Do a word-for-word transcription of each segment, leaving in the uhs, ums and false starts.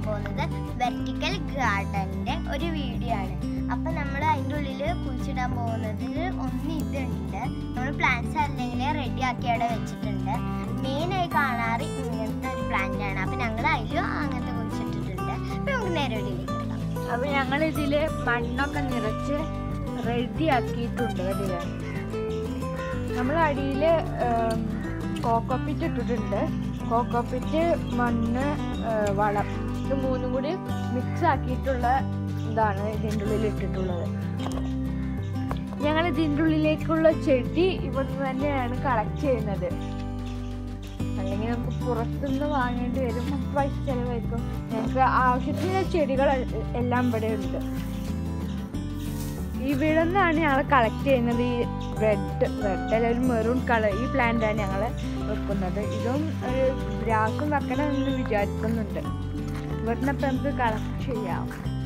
പോകുന്നത് വെർട്ടിക്കൽ ഗാർഡന്റെ ഒരു വീഡിയോ ആണ്. അപ്പൊ നമ്മൾ അതിൻ്റെ ഉള്ളിൽ കുഴിച്ചിടാൻ പോകുന്നത് ഒന്ന് ഇതുണ്ട്. നമ്മൾ പ്ലാന്റ്സ് അല്ലെങ്കിൽ റെഡി ആക്കി അവിടെ വെച്ചിട്ടുണ്ട്. മെയിനായി കാണാറ് ഇങ്ങനത്തെ ഒരു പ്ലാന്റ് ആണ്. അപ്പൊ ഞങ്ങൾ അതിലും അങ്ങനത്തെ കുഴിച്ചിട്ടിട്ടുണ്ട്. അപ്പൊ നമുക്ക് നേരെ വീട്ടിലേക്ക് എടുക്കാം. അപ്പൊ ഞങ്ങൾ ഇതില് മണ്ണൊക്കെ നിറച്ച് റെഡി ആക്കിയിട്ടുണ്ട്. അതില് നമ്മൾ അടിയിൽ കോക്കോപ്പിറ്റ് ഇട്ടിട്ടുണ്ട്. കോക്കോപ്പിറ്റ്, മണ്ണ്, വളം ഇത് മൂന്നും കൂടി മിക്സ് ആക്കിയിട്ടുള്ള ഇതാണ് ഇതിൻ്റെ ഉള്ളിൽ ഇട്ടിട്ടുള്ളത്. ഞങ്ങൾ ഇതിൻ്റെ ഉള്ളിലേക്കുള്ള ചെടി ഇവിടുന്ന് തന്നെയാണ് കളക്ട് ചെയ്യുന്നത്. അല്ലെങ്കിൽ നമുക്ക് പുറത്തുനിന്ന് വാങ്ങേണ്ടി വരും, പൈസ ചിലവായിരിക്കും. ഞങ്ങൾക്ക് ആവശ്യത്തിനുള്ള ചെടികൾ എല്ലാം ഇവിടെ ഉണ്ട്. ഇവിടെ നിന്നാണ് ഞങ്ങൾ കളക്ട് ചെയ്യുന്നത്. ഈ റെഡ് റെഡ് അല്ല ഒരു മെറൂൺ കളർ ഈ പ്ലാന്റാണ് ഞങ്ങൾ വെക്കുന്നത്. ഇതും ഒരു ഗ്രാസും വെക്കണമെന്ന് വിചാരിക്കുന്നുണ്ട്. ഇവിടുന്ന് അപ്പം നമുക്ക് കളക്ട് ചെയ്യാം.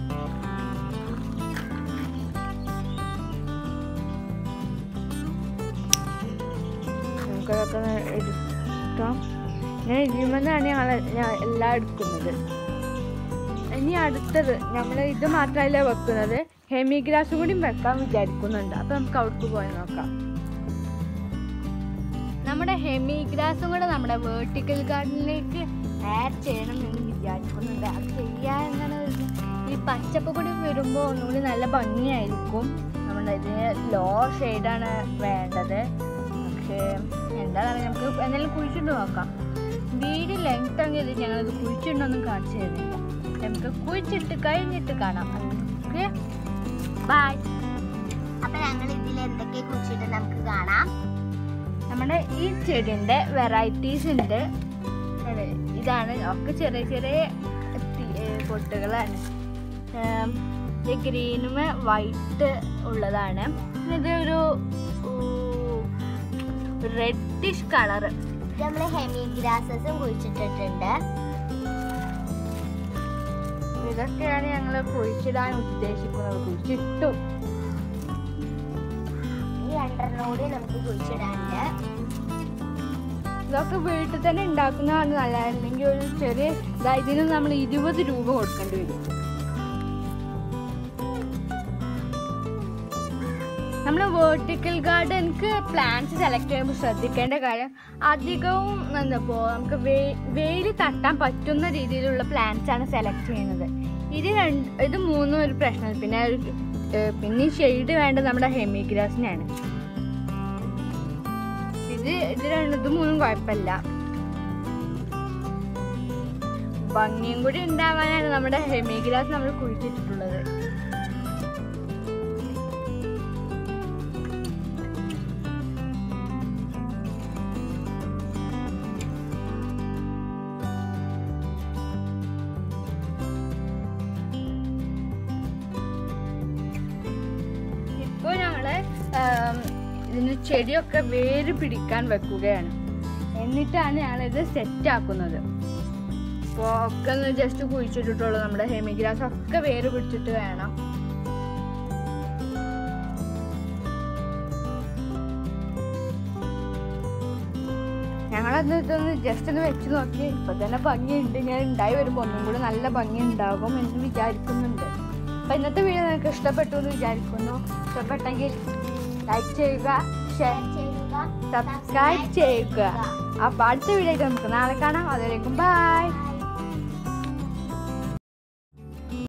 നമുക്കതൊക്കെ എടുക്കാം. ഞാൻ ഇതിമെന്നാണ് ഞങ്ങൾ എല്ലാം എടുക്കുന്നത്. ഇനി അടുത്തത് നമ്മൾ ഇത് മാത്രമല്ല വെക്കുന്നത്, ഹെമി ഗ്രാസും കൂടി വെക്കാൻ വിചാരിക്കുന്നുണ്ട്. അപ്പം നമുക്ക് അവിടേക്ക് പോയി നോക്കാം. നമ്മുടെ ഹെമി ഗ്രാസും കൂടെ നമ്മുടെ വേർട്ടിക്കൽ ഗാർഡനിലേക്ക് ആഡ് ചെയ്യണം എന്ന് വിചാരിക്കുന്നുണ്ട്. അത് ചെയ്യാൻ എന്താണ്, ഈ പച്ചപ്പ് കൂടി വരുമ്പോൾ ഒന്നുകൂടി നല്ല ഭംഗിയായിരിക്കും. നമ്മുടെ ഇതിന് ലോ ഷെയ്ഡാണ് വേണ്ടത്. പക്ഷേ എന്താണ് നമുക്ക് എന്തെങ്കിലും കുഴിച്ചിട്ട് നോക്കാം. വീട് ലെങ്ത് ആണെങ്കിൽ ഞങ്ങളിത് കുഴിച്ചിട്ടൊന്നും കാണിച്ചു തരുന്നില്ല. നമുക്ക് കുഴിച്ചിട്ട് കഴിഞ്ഞിട്ട് കാണാം. Okay, bye. അപ്പൊ ഞങ്ങൾ ഇതിൽ എന്തൊക്കെ കുഴിച്ചിട്ട് നമുക്ക് കാണാം. നമ്മുടെ ഈ ചെടിൻ്റെ വെറൈറ്റീസ് ഉണ്ട്. ഇതാണ് ഒക്കെ ചെറിയ ചെറിയ പൊട്ടുകളാണ്. ഇത് ഗ്രീനും വൈറ്റ് ഉള്ളതാണ്. ഇത് ഒരു റെഡിഷ് കളറ്. ഇത് നമ്മൾ ഹെമി ഗ്രാസസും കുഴിച്ചിട്ടിട്ടുണ്ട്. ഇതൊക്കെയാണ് ഞങ്ങൾ കുഴിച്ചിടാൻ ഉദ്ദേശിക്കുന്നത്. കുഴിച്ചിട്ടു. ഈ രണ്ടെണ്ണോടെ നമുക്ക് കുഴിച്ചിടാനുണ്ട്. ഇതൊക്കെ വീട്ടിൽ തന്നെ ഉണ്ടാക്കുന്നതാണ് നല്ലത്. അല്ലെങ്കിൽ ഒരു ചെറിയ ഇതിന് നമ്മൾ ഇരുപത് രൂപ കൊടുക്കേണ്ടി വരും. നമ്മൾ വേർട്ടിക്കൽ ഗാർഡൻക്ക് പ്ലാന്റ്സ് സെലക്ട് ചെയ്യുമ്പോൾ ശ്രദ്ധിക്കേണ്ട കാര്യം, അധികവും എന്തപ്പോൾ നമുക്ക് വെ വെയിൽ തട്ടാൻ പറ്റുന്ന രീതിയിലുള്ള പ്ലാന്റ്സ് ആണ് സെലക്ട് ചെയ്യുന്നത്. ഇത് രണ്ട് ഇത് മൂന്നും ഒരു പ്രശ്നം. പിന്നെ പിന്നെ ഷെയ്ഡ് വേണ്ടത് നമ്മുടെ ഹെമി ഗ്രാസിനാണ്. ഇത് ഇത് രണ്ട് ഇത് മൂന്നും കുഴപ്പമില്ല. ഭംഗിയും കൂടി ഉണ്ടാവാനാണ് നമ്മുടെ ഹെമി ഗ്രാസ് നമ്മൾ കുഴിച്ചിട്ടുള്ളത്. ഇപ്പോൾ ഞങ്ങള് ഇതിന് ചെടിയൊക്കെ വേര് പിടിക്കാൻ വെക്കുകയാണ്. എന്നിട്ടാണ് ഞങ്ങളിത് സെറ്റ് ആക്കുന്നത്. അപ്പോൾ ഒക്കെ ഒന്ന് ജസ്റ്റ് കുഴിച്ചിട്ടിട്ടുള്ളൂ. നമ്മുടെ ഹെമി ഗ്രാസ് ഒക്കെ വേര് പിടിച്ചിട്ട് വേണം. ഞങ്ങളത് ഇതൊന്ന് ജസ്റ്റ് ഒന്ന് വെച്ച് നോക്കി. ഇപ്പം തന്നെ ഭംഗിയുണ്ട്. ഇങ്ങനെ ഉണ്ടായി വരുമ്പോൾ ഒന്നും കൂടി നല്ല ഭംഗി ഉണ്ടാകും എന്ന് വിചാരിക്കുന്നുണ്ട്. അപ്പം ഇന്നത്തെ വീഡിയോ നിങ്ങൾക്ക് ഇഷ്ടപ്പെട്ടു എന്ന് വിചാരിക്കുന്നു. ഇഷ്ടപ്പെട്ടെങ്കിൽ ലൈക്ക് ചെയ്യുക, ഷെയർ ചെയ്യുക, സബ്സ്ക്രൈബ് ചെയ്യുക. അപ്പോൾ അടുത്ത വീഡിയോ നമുക്ക് നാളെ കാണാം. അതുവരേക്കും ബൈ.